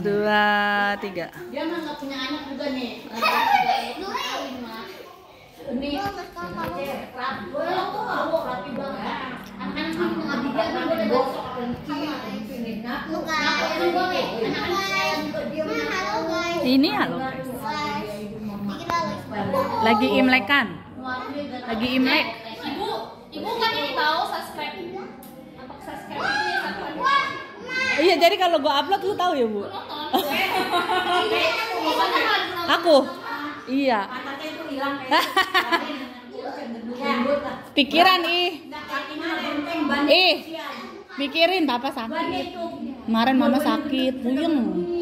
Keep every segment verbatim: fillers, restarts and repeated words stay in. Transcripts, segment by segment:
dua, tiga. Dia mah nggak punya anak juga nih. Ini rapi banget. Anak-anak ini nggak dia kan udah gosok benci. Ini halo guys. Lagi imlekan. Lagi imlek. Ibu, ibu kan ini tahu subscribe. Apa subscribe ini satu. Iya, jadi kalau gua upload lu tahu ya, Bu? Aku. Iya. Pikiran ih. Ih. Pikirin papa sakit. Kemarin mama sakit, puyeng.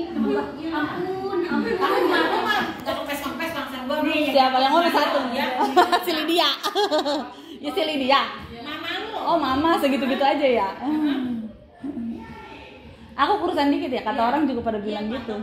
Siapa yang ngomong satu? Si Lydia. Ya si Lydia. Oh mama segitu-gitu aja ya. Aku kurusan dikit ya, kata orang juga pada bilang gitu.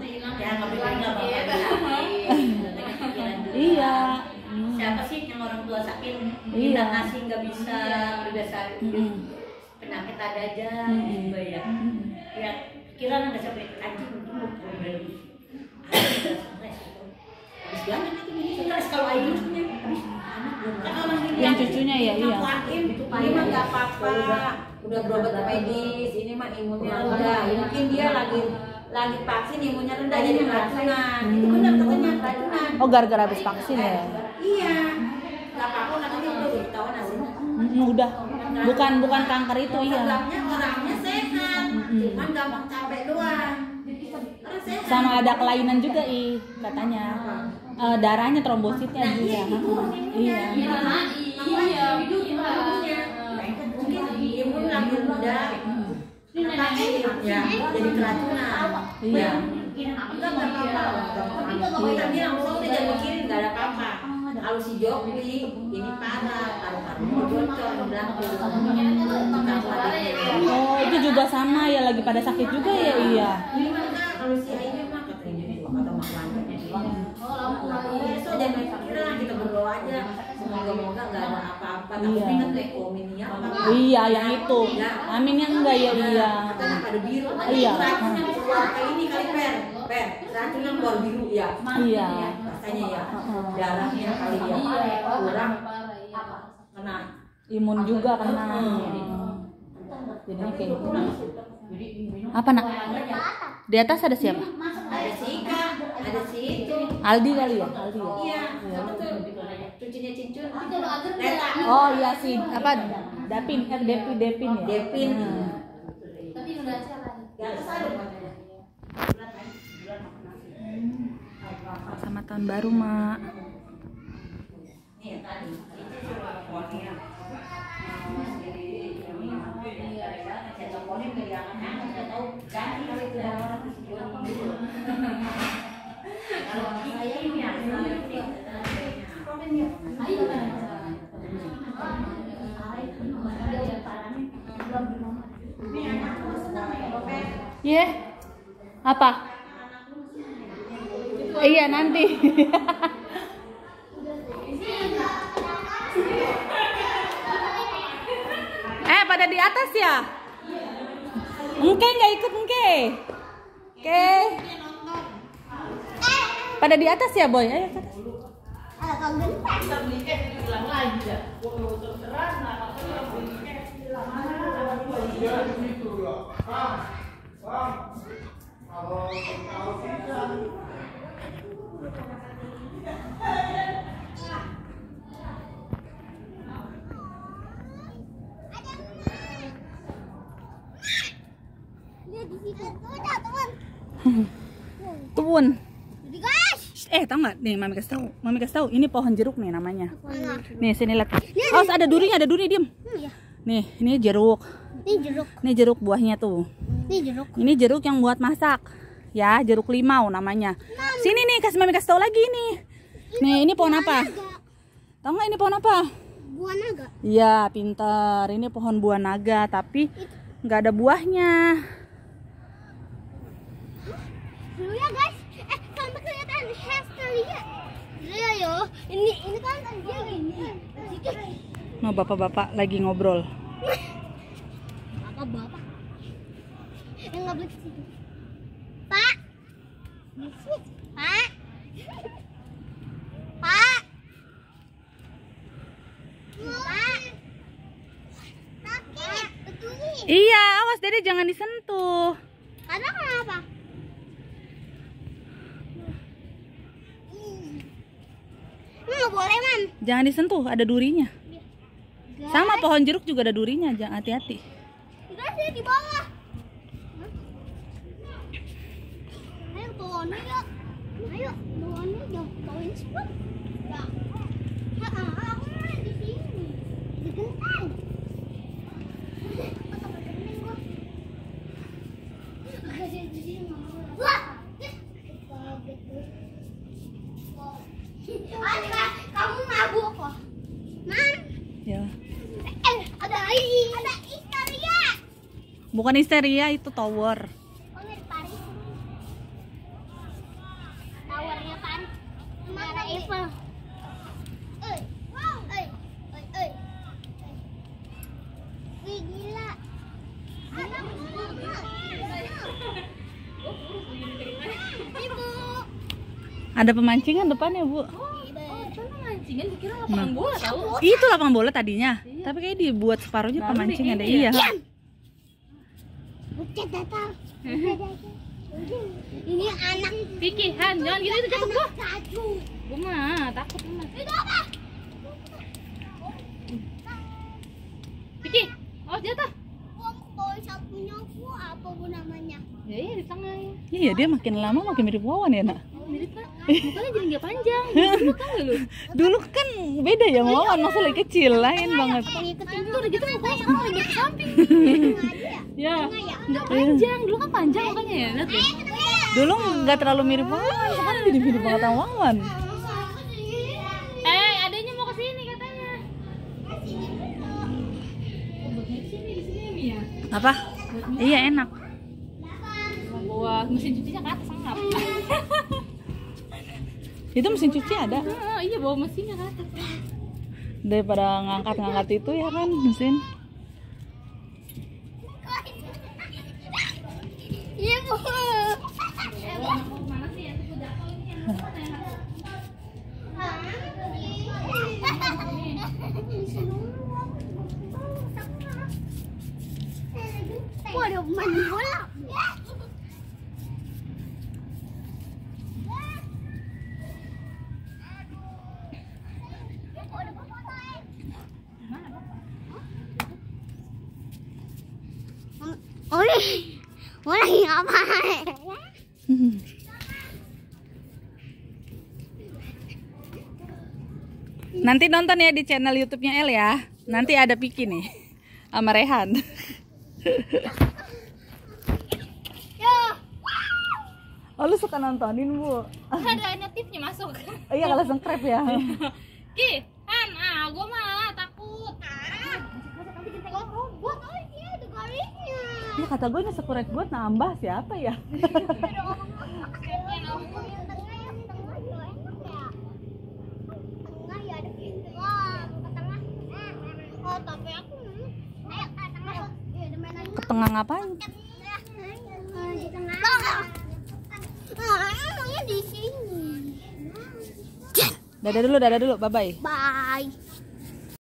Iya. Siapa sih yang orang tua sakit? Iya. Kita ngasih nggak bisa, berbiasa penyakit ada aja, gitu ya. Ya pikiran ada sampai anjing itu mau problem. Ada stres. Habis banyak itu jadi stres kalau air punya habis anak belum. Yang cucunya ya iya. Ini mah nggak apa-apa, udah berobat medis, ini mah imunnya rendah. Mungkin dia lagi lagi vaksin imunnya rendah jadi keracunan. Itu benar katanya keracunan. Oh gara-gara habis vaksin ya? Iya, nggak apa-apa katanya udah diketahuan hasilnya. Hmm, udah. Bukan bukan kanker itu iya. Orangnya orangnya sehat, cuman gampang capek doang. Orang sehat. Sama ada kelainan juga ih katanya. Eh, darahnya trombositnya juga. Iya. Iya, iya. Mungkin imun lagi rendah. Makanya ya jadi keracunan. Iya. Enggak enggak apa-apa. Kita bilang udah jangan mikirin enggak ada apa-apa. Kalau si Jokli ini parah, paru-paru mau bocor, bilang Oh itu juga sama ya lagi pada sakit juga ya iya. Ini mana kalau si Aini mah katanya kata mak lanjutnya. Oh, so jangan main pikiran, kita berdoa aja. Semoga-moga enggak ada apa-apa. Tapi kan leukemia apa? Iya yang itu. Amin yang enggak ya iya. Karena ada biru. Iya. Racunnya keluar kayak ini kali per, per. Racunnya keluar biru ya. Iya. Rasanya ya. Darahnya kali ya kurang kena Imun juga kena. Jadinya kayak gitu. Apa nak? Di atas ada siapa? ada si Ika, ada si itu. Aldi kali ya? Aldi ya? Iya, sama tuh. Cucunya Cincun. Reta. Oh iya si apa? Dapin, eh Depi, Depin ya? Devin. Tapi udah jalan. Di atas ada. Sama tahun baru mak. Nih tadi. Iya. Apa? Iya nanti. Eh pada di atas ya? Engke nggak ikut engke? Oke. Pada di atas ya boy? Ayo ke atas. Tubun. Eh tau nggak nih mami kasih tahu, mami kasih tahu ini pohon jeruk nih namanya. Nih sini lihat. Oh ada durinya, ada duri diem. Nih ini jeruk. Ini jeruk. Ini jeruk buahnya tuh. Ini jeruk. Ini jeruk yang buat masak. Ya jeruk limau namanya. Sini nih kasih mami kasih tahu lagi nih. Nih ini pohon apa? Tahu nggak ini pohon apa? Buah naga. Iya pintar. Ini pohon buah naga tapi nggak ada buahnya. Dulu ya guys. Eh sampai kelihatan Hester lihat. Iya yo. Ini ini kan dia gini. Nah bapak-bapak lagi ngobrol. Bapak-bapak. Yang nggak boleh ke situ. Pak. Pak. Pak. Pak. Sakit. Betulin. Iya, awas Dede jangan disentuh. Karena kenapa? Nggak boleh, Mam. Jangan disentuh, ada durinya. Sama pohon jeruk juga ada durinya, jangan hati-hati. Guys, dia di bawah. Ayo bawahnya yuk. Ayo bawahnya jauh bawahnya cepat. Ya. Ah, aku mau di sini. Di genteng. Wah. Ada, kamu mabuk kok. Man. Ya. Eh, ada ini. Ada histeria. Bukan histeria, itu tower. Oh, ini di Paris. Towernya kan Menara Eiffel. Eh, wow. Eh, eh, eh. Wih, gila. Anak Ibu. Ada pemancingan depannya, Bu. Mancingan dikira lapangan bola tahu. Itu lapangan bola tadinya. Tapi kayak dibuat separuhnya pemancingan deh. Iya. Bukan datang. Ini anak Vicky, Han, jangan gitu itu jatuh gua. kaju. Gua mah takut mah. Itu apa? Vicky, awas jatuh. Gua bawa sapunya gua apa gua namanya? Ya iya di tengah ya. Iya, dia makin lama makin mirip Wawan ya, Nak. Mirip kan? Mukanya jadi nggak panjang. Dulu tau gak lu? Dulu kan beda ya Wawan, masa lagi kecil, lain banget. Ngikutin tuh udah gitu mukanya sekarang udah ke samping. Ya, ya? nggak panjang. Dulu kan panjang makanya ya. Lihat deh. Dulu nggak terlalu mirip Wawan, sekarang jadi mirip banget sama Wawan. Eh, adanya mau ke sini katanya. Buatnya di sini, di sini Mi ya. Apa? Iya, enak. Bawa mesin cucinya ke atas ngap. Itu mesin cuci ada. Ah, iya bawa mesinnya ke atas. Daripada ngangkat-ngangkat itu ya kan mesin. Iya, Bu. Mana sih ya? Tuh jatuh ini yang Gua ada main bola. Oleh, oleh apa? Nanti nonton ya di channel YouTube-nya El ya. Nanti ada Piki nih sama Rehan. Yo. Oh, lu suka nontonin, Bu? ada notifnya masuk. Oh, iya, kalau sengkrep ya. Ki, Han, ah, gua mah takut. Ah. Gua robot. Oh iya, ada garisnya. Ya kata gue ini sekuret buat nambah siapa ya? Yang tengah yang tengah ya enak ya. Tengah ya ada pintu. Oh, ke tengah. Oh, tapi aku ayo ke tengah. Iya, ada mainan. Ke tengah ngapain? Di tengah. Ah, maunya di sini. Dadah dulu, dadah dulu, bye-bye. Bye.